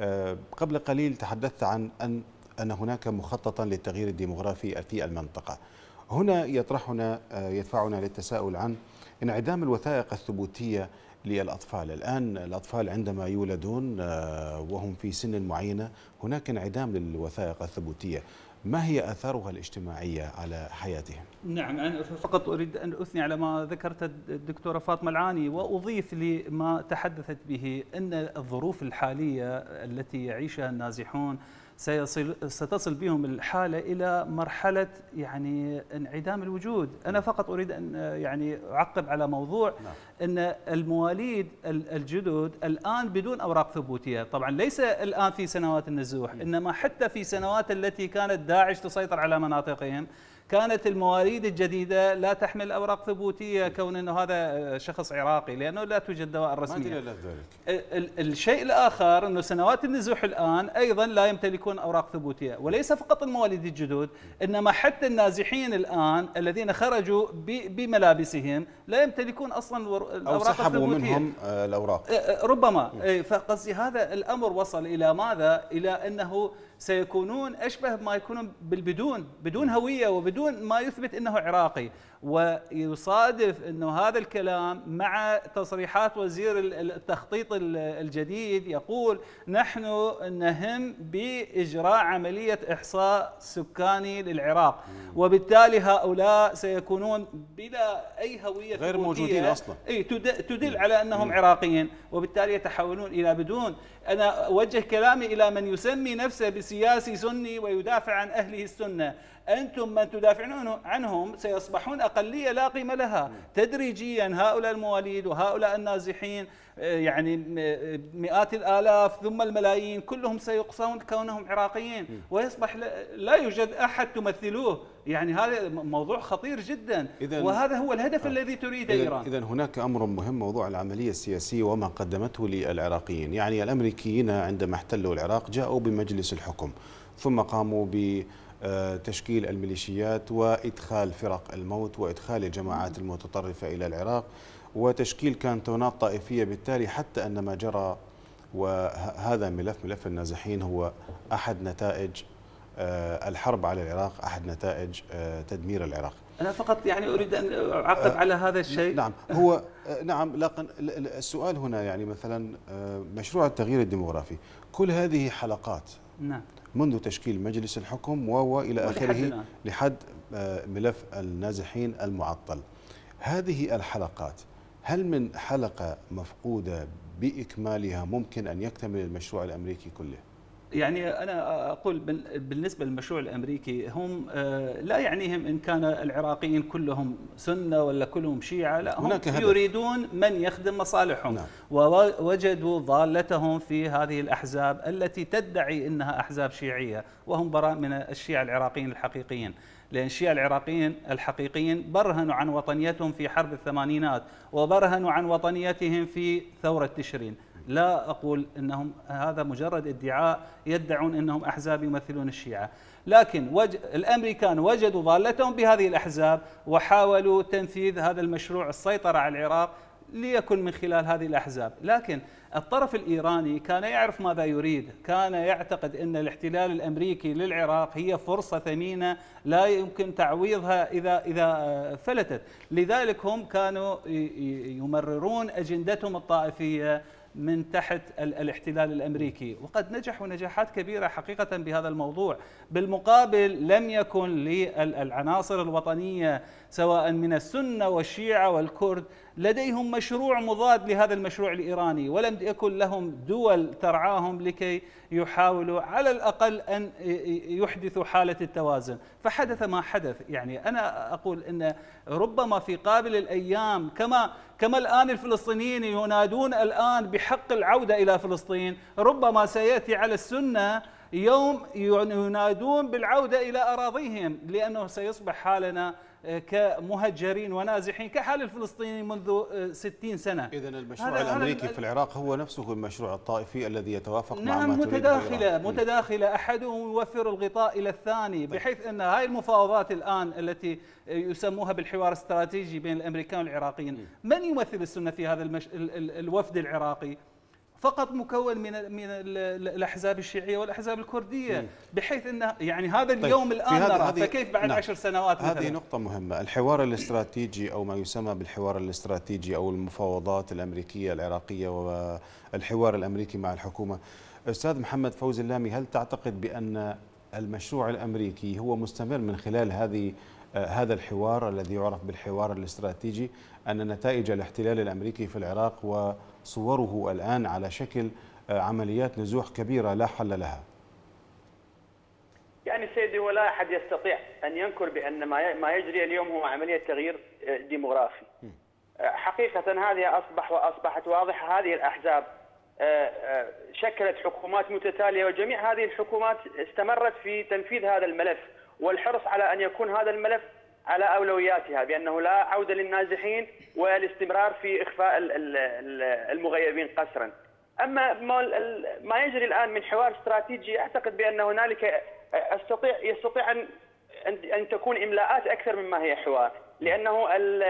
قبل قليل تحدثت عن أن أن هناك مخططا للتغيير الديمغرافي في المنطقة. هنا يطرحنا يدفعنا للتساؤل عن انعدام الوثائق الثبوتية للأطفال. الآن الأطفال عندما يولدون وهم في سن معينة هناك انعدام للوثائق الثبوتية، ما هي آثارها الاجتماعية على حياتهم؟ نعم، أنا فقط أريد أن أثني على ما ذكرت الدكتورة فاطمة العاني، وأضيف لما تحدثت به أن الظروف الحالية التي يعيشها النازحون سيصل ستصل بهم الحالة إلى مرحلة يعني انعدام الوجود. أنا فقط أريد أن يعني أعقب على موضوع أن المواليد الجدد الآن بدون أوراق ثبوتية، طبعا ليس الآن في سنوات النزوح، إنما حتى في سنوات التي كانت داعش تسيطر على مناطقهم كانت المواليد الجديدة لا تحمل أوراق ثبوتية، كون أنه هذا شخص عراقي، لأنه لا توجد دوائر رسمية. ما ذلك. الشيء الآخر أنه سنوات النزوح الآن أيضا لا يمتلكون أوراق ثبوتية، وليس فقط المواليد الجدد، إنما حتى النازحين الآن الذين خرجوا بملابسهم لا يمتلكون أصلا الأوراق الثبوتية، أو سحبوا الثبوتية. منهم الأوراق ربما. فقصدي هذا الأمر وصل إلى ماذا؟ إلى أنه سيكونون أشبه ما يكونون بالبدون، بدون هوية وبدون ما يثبت أنه عراقي. ويصادف أنه هذا الكلام مع تصريحات وزير التخطيط الجديد يقول نحن نهم بإجراء عملية إحصاء سكاني للعراق، وبالتالي هؤلاء سيكونون بلا أي هوية غير موجودين أصلا، أي تدل على أنهم عراقيين، وبالتالي يتحولون إلى بدون. أنا أوجه كلامي إلى من يسمي نفسه بسياسي سني ويدافع عن أهله السنة، أنتم من تدافعون عنهم سيصبحون أقلية لا قيمة لها. تدريجيا هؤلاء المواليد وهؤلاء النازحين يعني مئات الآلاف ثم الملايين كلهم سيقصون كونهم عراقيين، ويصبح لا يوجد أحد تمثلوه. يعني هذا موضوع خطير جدا، وهذا هو الهدف آه. الذي تريده إيران. إذن هناك أمر مهم، موضوع العملية السياسية وما قدمته للعراقيين. يعني الأمريكيين عندما احتلوا العراق جاءوا بمجلس الحكم، ثم قاموا ب تشكيل الميليشيات وإدخال فرق الموت وإدخال الجماعات المتطرفة إلى العراق وتشكيل كانتونات طائفية. بالتالي حتى أن ما جرى وهذا ملف ملف النازحين هو أحد نتائج الحرب على العراق، أحد نتائج تدمير العراق. أنا فقط يعني أريد أن أعقب على هذا الشيء. نعم هو نعم، لكن السؤال هنا يعني مثلا مشروع التغيير الديموغرافي، كل هذه حلقات نعم منذ تشكيل مجلس الحكم وإلى آخره لحد ملف النازحين المعطل. هذه الحلقات هل من حلقة مفقودة بإكمالها ممكن أن يكتمل المشروع الأمريكي كله؟ يعني أنا أقول بالنسبة للمشروع الأمريكي هم لا يعنيهم إن كان العراقيين كلهم سنة ولا كلهم شيعة، لا هم يريدون من يخدم مصالحهم. نعم. ووجدوا ضالتهم في هذه الأحزاب التي تدعي أنها أحزاب شيعية، وهم براء من الشيعة العراقيين الحقيقيين، لأن الشيعة العراقيين الحقيقيين برهنوا عن وطنيتهم في حرب الثمانينات وبرهنوا عن وطنيتهم في ثورة تشرين. لا أقول أنهم هذا مجرد ادعاء يدعون أنهم أحزاب يمثلون الشيعة، لكن وج... الأمريكان وجدوا ضالتهم بهذه الأحزاب وحاولوا تنفيذ هذا المشروع، السيطرة على العراق ليكن من خلال هذه الأحزاب. لكن الطرف الإيراني كان يعرف ماذا يريد، كان يعتقد أن الاحتلال الأمريكي للعراق هي فرصة ثمينة لا يمكن تعويضها إذا إذا فلتت، لذلك هم كانوا يمررون أجندتهم الطائفية من تحت الاحتلال الأمريكي، وقد نجحوا نجاحات كبيرة حقيقة بهذا الموضوع. بالمقابل لم يكن للعناصر الوطنية سواء من السنة والشيعة والكرد لديهم مشروع مضاد لهذا المشروع الإيراني، ولم يكن لهم دول ترعاهم لكي يحاولوا على الأقل أن يحدثوا حالة التوازن، فحدث ما حدث. يعني أنا أقول أن ربما في قابل الأيام كما كما الآن الفلسطينيين ينادون الآن بحق العودة إلى فلسطين، ربما سيأتي على السنة يوم ينادون بالعودة إلى أراضيهم، لأنه سيصبح حالنا كمهجرين ونازحين كحال الفلسطينيين منذ ستين سنة. إذن المشروع الأمريكي في العراق هو نفسه المشروع الطائفي الذي يتوافق مع نعم ما تريد متداخلة متداخلة أحدهم يوفر الغطاء إلى الثاني، بحيث أن هاي المفاوضات الآن التي يسموها بالحوار الاستراتيجي بين الأمريكان والعراقيين، من يمثل السنة في هذا المش... الوفد العراقي؟ فقط مكون من من الاحزاب الشيعيه والاحزاب الكرديه، بحيث ان يعني هذا اليوم طيب الان نرى، فكيف بعد نعم عشر سنوات هذه مثلا؟ نقطه مهمه. الحوار الاستراتيجي او ما يسمى بالحوار الاستراتيجي او المفاوضات الامريكيه العراقيه والحوار الامريكي مع الحكومه. استاذ محمد فوزي اللامي، هل تعتقد بان المشروع الامريكي هو مستمر من خلال هذه هذا الحوار الذي يعرف بالحوار الاستراتيجي، أن نتائج الاحتلال الأمريكي في العراق وصوره الآن على شكل عمليات نزوح كبيرة لا حل لها؟ يعني سيدي، ولا أحد يستطيع أن ينكر بأن ما يجري اليوم هو عملية تغيير ديموغرافي. حقيقة هذه أصبح وأصبحت واضحة. هذه الأحزاب شكلت حكومات متتالية، وجميع هذه الحكومات استمرت في تنفيذ هذا الملف والحرص على أن يكون هذا الملف على أولوياتها، بأنه لا عودة للنازحين والاستمرار في إخفاء المغيبين قسرا. أما ما يجري الآن من حوار استراتيجي، أعتقد بأن هنالك يستطيع يستطيع أن أن تكون إملاءات أكثر مما هي حوار، لأنه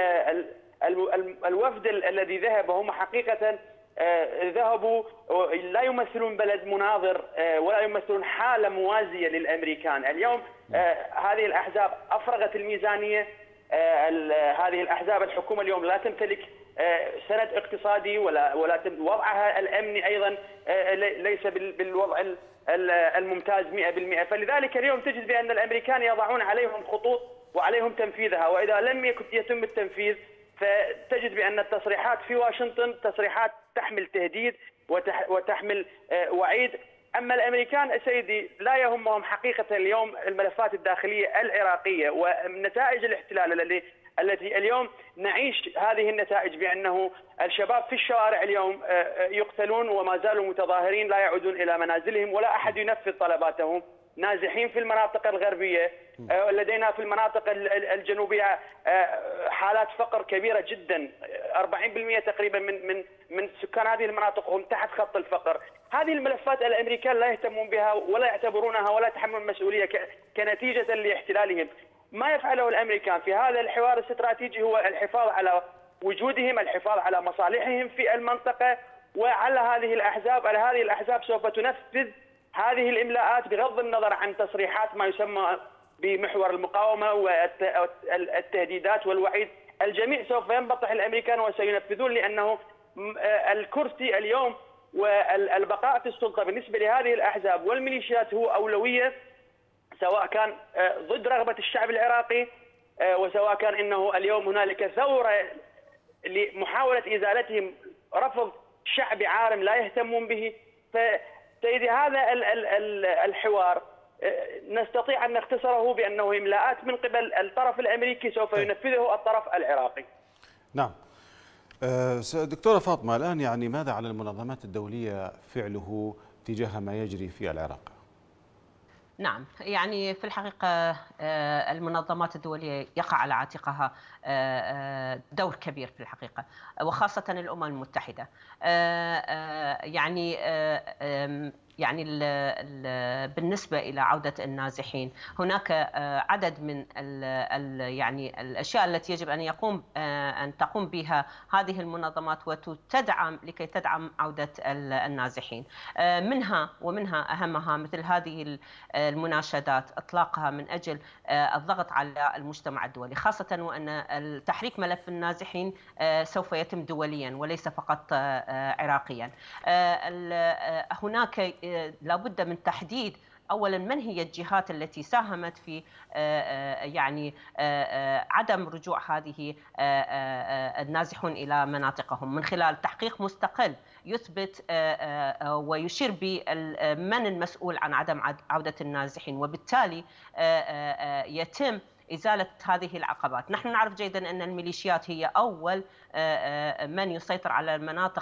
الوفد الذي ذهب هم حقيقة ذهبوا لا يمثلون بلد مناظر ولا يمثلون حالة موازية للأمريكان. اليوم هذه الأحزاب أفرغت الميزانية، هذه الأحزاب الحكومة اليوم لا تمتلك سند اقتصادي ولا ولا وضعها الأمني أيضا ليس بالوضع الممتاز مئة بالمئة، فلذلك اليوم تجد بأن الأمريكان يضعون عليهم خطوط وعليهم تنفيذها، وإذا لم يتم التنفيذ فتجد بأن التصريحات في واشنطن تصريحات تحمل تهديد وتحمل وعيد. أما الأمريكان سيدي لا يهمهم حقيقة اليوم الملفات الداخلية العراقية ونتائج الاحتلال الذي التي اليوم نعيش هذه النتائج، بأنه الشباب في الشوارع اليوم يقتلون وما زالوا متظاهرين لا يعودون إلى منازلهم ولا أحد ينفذ طلباتهم، نازحين في المناطق الغربية، لدينا في المناطق الجنوبية حالات فقر كبيرة جدا، أربعين بالمئة تقريبا من من من سكان هذه المناطق هم تحت خط الفقر. هذه الملفات الأمريكان لا يهتمون بها ولا يعتبرونها ولا يتحملون المسؤولية كنتيجة لاحتلالهم. ما يفعله الأمريكان في هذا الحوار الاستراتيجي هو الحفاظ على وجودهم، الحفاظ على مصالحهم في المنطقة، وعلى هذه الأحزاب على هذه الأحزاب سوف تنفذ هذه الإملاءات بغض النظر عن تصريحات ما يسمى بمحور المقاومة والتهديدات والوعيد. الجميع سوف ينبطح الأمريكان وسينفذون، لأنه الكرسي اليوم والبقاء في السلطة بالنسبة لهذه الأحزاب والميليشيات هو أولوية، سواء كان ضد رغبة الشعب العراقي وسواء كان إنه اليوم هنالك ثورة لمحاولة إزالتهم، رفض شعبي عارم لا يهتمون به. فسيدي هذا الحوار نستطيع أن نختصره بأنه إملاءات من قبل الطرف الأمريكي سوف ينفذه الطرف العراقي. نعم. دكتورة فاطمة، الآن يعني ماذا على المنظمات الدولية فعله تجاه ما يجري في العراق؟ نعم، يعني في الحقيقة المنظمات الدولية يقع على عاتقها دور كبير في الحقيقة، وخاصة الأمم المتحدة. يعني يعني ال ال بالنسبة إلى عودة النازحين هناك عدد من ال ال يعني الأشياء التي يجب أن يقوم أن تقوم بها هذه المنظمات وتدعم لكي تدعم عودة النازحين. منها ومنها أهمها مثل هذه المناشدات، إطلاقها من أجل الضغط على المجتمع الدولي، خاصة وأن تحريك ملف النازحين سوف يتم دوليا وليس فقط عراقيا. هناك لابد من تحديد أولا من هي الجهات التي ساهمت في يعني عدم رجوع هذه النازحون إلى مناطقهم من خلال تحقيق مستقل يثبت ويشير بمن المسؤول عن عدم عودة النازحين، وبالتالي يتم إزالة هذه العقبات. نحن نعرف جيدا أن الميليشيات هي أول من يسيطر على المناطق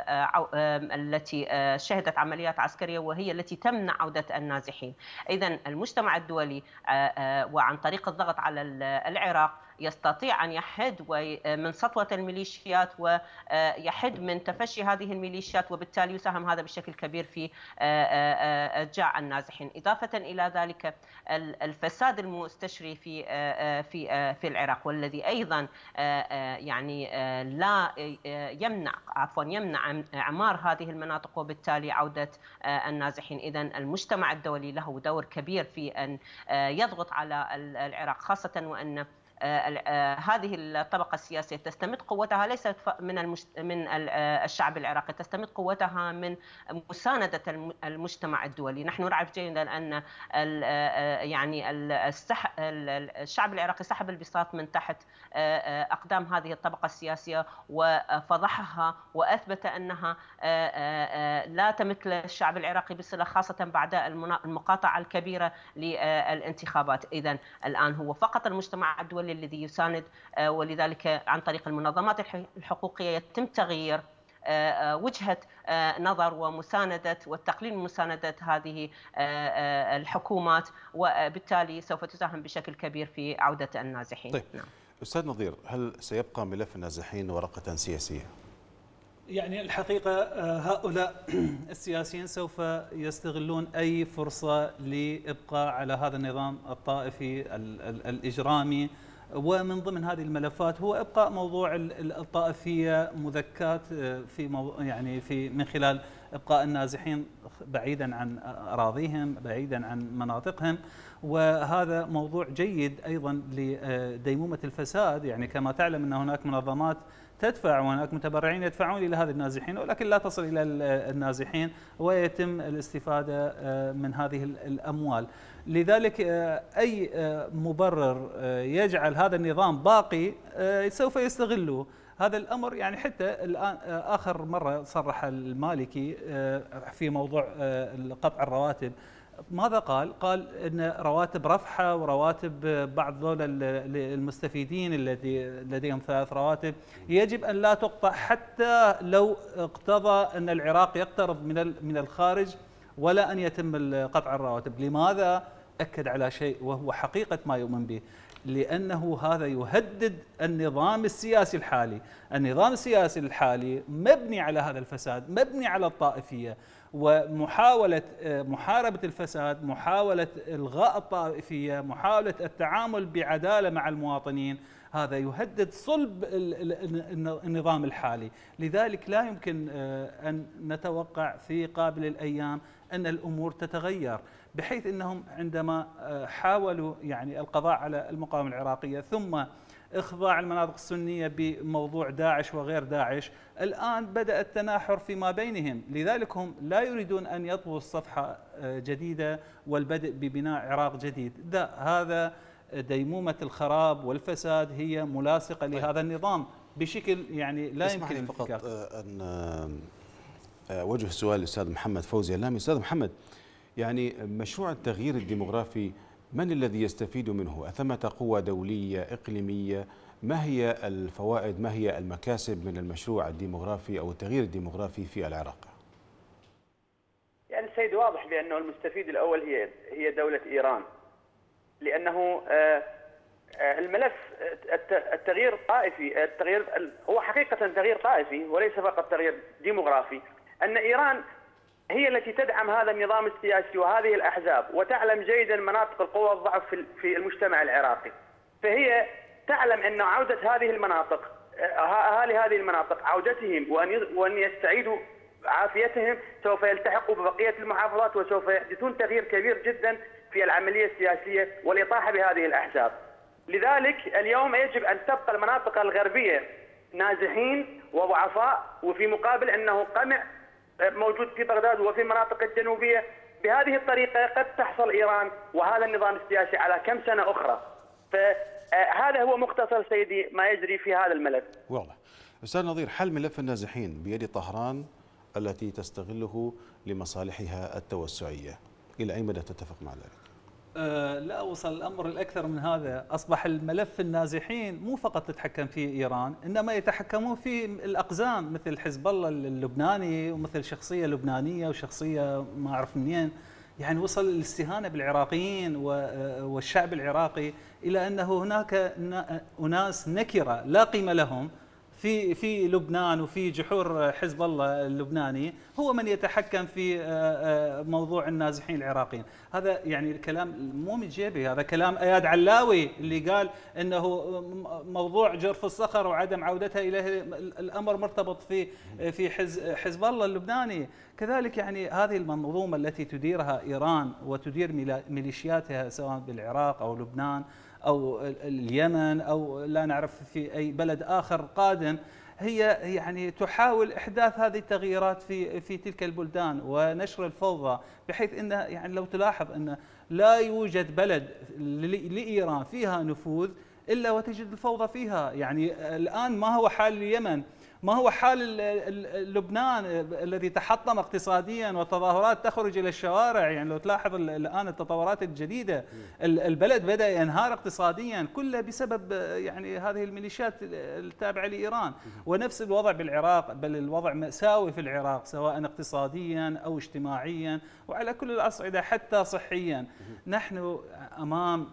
التي شهدت عمليات عسكرية وهي التي تمنع عودة النازحين. إذن المجتمع الدولي وعن طريق الضغط على العراق يستطيع أن يحد من سطوة الميليشيات ويحد من تفشي هذه الميليشيات، وبالتالي يساهم هذا بشكل كبير في إرجاع النازحين. إضافة إلى ذلك الفساد المستشري في في في العراق، والذي أيضا يعني لا يمنع عفوا يمنع إعمار هذه المناطق وبالتالي عودة النازحين. إذن المجتمع الدولي له دور كبير في أن يضغط على العراق، خاصة وأن هذه الطبقة السياسية تستمد قوتها ليست من من الشعب العراقي، تستمد قوتها من مساندة المجتمع الدولي. نحن نعرف جيدا أن يعني الشعب العراقي سحب البساط من تحت أقدام هذه الطبقة السياسية وفضحها وأثبت أنها لا تمثل الشعب العراقي بصلة، خاصة بعد المقاطعة الكبيرة للانتخابات. إذن الآن هو فقط المجتمع الدولي الذي يساند، ولذلك عن طريق المنظمات الحقوقية يتم تغيير وجهة نظر ومساندة والتقليل من مساندة هذه الحكومات، وبالتالي سوف تساهم بشكل كبير في عودة النازحين. طيب. نعم. أستاذ نظير، هل سيبقى ملف النازحين ورقة سياسية؟ يعني الحقيقة هؤلاء السياسيين سوف يستغلون أي فرصة لإبقاء على هذا النظام الطائفي الإجرامي، ومن ضمن هذه الملفات هو إبقاء موضوع الطائفية مذكات في مو يعني في من خلال إبقاء النازحين بعيدا عن أراضيهم، بعيدا عن مناطقهم. وهذا موضوع جيد أيضا لديمومة الفساد. يعني كما تعلم أن هناك منظمات تدفع وهناك متبرعين يدفعون إلى هذه النازحين، ولكن لا تصل إلى النازحين ويتم الاستفادة من هذه الأموال. لذلك أي مبرر يجعل هذا النظام باقي سوف يستغله هذا الأمر. يعني حتى الآن آخر مرة صرح المالكي في موضوع قطع الرواتب، ماذا قال؟ قال ان رواتب رفحه ورواتب بعض ذول المستفيدين الذي لديهم ثلاث رواتب يجب ان لا تقطع حتى لو اقتضى ان العراق يقترض من من الخارج، ولا ان يتم قطع الرواتب. لماذا؟ اكد على شيء وهو حقيقه ما يؤمن به، لأنه هذا يهدد النظام السياسي الحالي. النظام السياسي الحالي مبني على هذا الفساد، مبني على الطائفية، ومحاولة محاربة الفساد، محاولة إلغاء الطائفية، محاولة التعامل بعدالة مع المواطنين، هذا يهدد صلب النظام الحالي. لذلك لا يمكن أن نتوقع في قابل الأيام أن الأمور تتغير، بحيث أنهم عندما حاولوا يعني القضاء على المقاومة العراقية ثم إخضاع المناطق السنية بموضوع داعش وغير داعش، الآن بدأ التناحر فيما بينهم. لذلك هم لا يريدون أن يطووا الصفحة جديدة والبدء ببناء عراق جديد. لا، هذا ديمومة الخراب والفساد هي ملاصقة لهذا النظام بشكل يعني لا يمكن فقط أن وجه السؤال للأستاذ محمد فوزي اللامي. أستاذ محمد، يعني مشروع التغيير الديمغرافي من الذي يستفيد منه؟ أثمة قوى دولية إقليمية؟ ما هي الفوائد، ما هي المكاسب من المشروع الديمغرافي أو التغيير الديمغرافي في العراق؟ يعني السيد واضح بأنه المستفيد الأول هي هي دولة إيران، لأنه الملف التغيير الطائفي، التغيير هو حقيقة تغيير طائفي وليس فقط تغيير ديمغرافي. أن إيران هي التي تدعم هذا النظام السياسي وهذه الأحزاب، وتعلم جيدا مناطق القوة والضعف في المجتمع العراقي، فهي تعلم أن عودة هذه المناطق، أهالي هذه المناطق، عودتهم وأن يستعيدوا عافيتهم سوف يلتحقوا ببقية المحافظات وسوف يحدثون تغيير كبير جدا في العملية السياسية والإطاحة بهذه الأحزاب. لذلك اليوم يجب أن تبقى المناطق الغربية نازحين وضعفاء، وفي مقابل أنه قمع موجود في بغداد وفي المناطق الجنوبية. بهذه الطريقة قد تحصل إيران وهذا النظام السياسي على كم سنة أخرى. فهذا هو مختصر سيدي ما يجري في هذا الملف. والله أستاذ نظير، حل ملف النازحين بيد طهران التي تستغله لمصالحها التوسعية، إلى أي مدى تتفق مع ذلك؟ أه لا، وصل الأمر الأكثر من هذا. أصبح الملف النازحين مو فقط تتحكم فيه إيران، إنما يتحكمون فيه الأقزام مثل حزب الله اللبناني ومثل شخصية لبنانية وشخصية ما أعرف منين. يعني وصل الاستهانة بالعراقيين والشعب العراقي إلى أنه هناك أناس نكرة لا قيمة لهم في في لبنان وفي جحور حزب الله اللبناني، هو من يتحكم في موضوع النازحين العراقيين. هذا يعني الكلام مو من جيبي، هذا كلام اياد علاوي اللي قال انه موضوع جرف الصخر وعدم عودتها اليه الامر مرتبط في في حزب الله اللبناني. كذلك يعني هذه المنظومه التي تديرها ايران وتدير ميليشياتها سواء بالعراق او لبنان أو اليمن أو لا نعرف في أي بلد آخر قادم، هي يعني تحاول إحداث هذه التغييرات في في تلك البلدان ونشر الفوضى، بحيث أن يعني لو تلاحظ أن لا يوجد بلد لإيران فيها نفوذ إلا وتجد الفوضى فيها. يعني الآن ما هو حال اليمن، ما هو حال لبنان الذي تحطم اقتصاديا والتظاهرات تخرج الى الشوارع. يعني لو تلاحظ الان التطورات الجديده، البلد بدا ينهار اقتصاديا كله بسبب يعني هذه الميليشيات التابعه لايران. ونفس الوضع بالعراق، بل الوضع مأساوي في العراق سواء اقتصاديا او اجتماعيا وعلى كل الاصعده حتى صحيا. نحن امام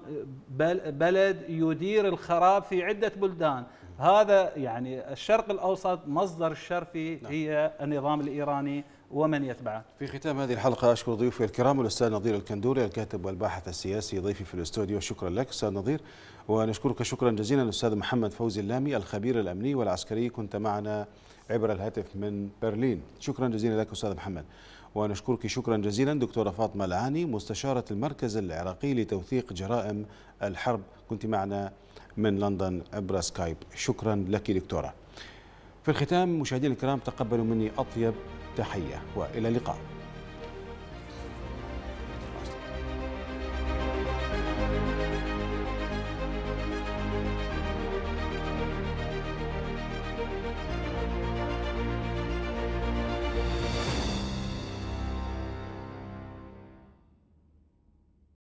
بلد يدير الخراب في عده بلدان. هذا يعني الشرق الأوسط مصدر الشر فيه هي النظام الإيراني ومن يتبعه. في ختام هذه الحلقة أشكر ضيوفي الكرام الأستاذ نظير الكندوري الكاتب والباحث السياسي ضيفي في الاستوديو. شكرا لك أستاذ نظير، ونشكرك شكرا جزيلا الأستاذ محمد فوزي اللامي الخبير الأمني والعسكري، كنت معنا عبر الهاتف من برلين. شكرا جزيلا لك أستاذ محمد. ونشكرك شكرا جزيلا دكتورة فاطمة العاني مستشارة المركز العراقي لتوثيق جرائم الحرب، كنت معنا من لندن عبر سكايب. شكرا لك دكتورة. في الختام مشاهدينا الكرام تقبلوا مني أطيب تحية وإلى اللقاء.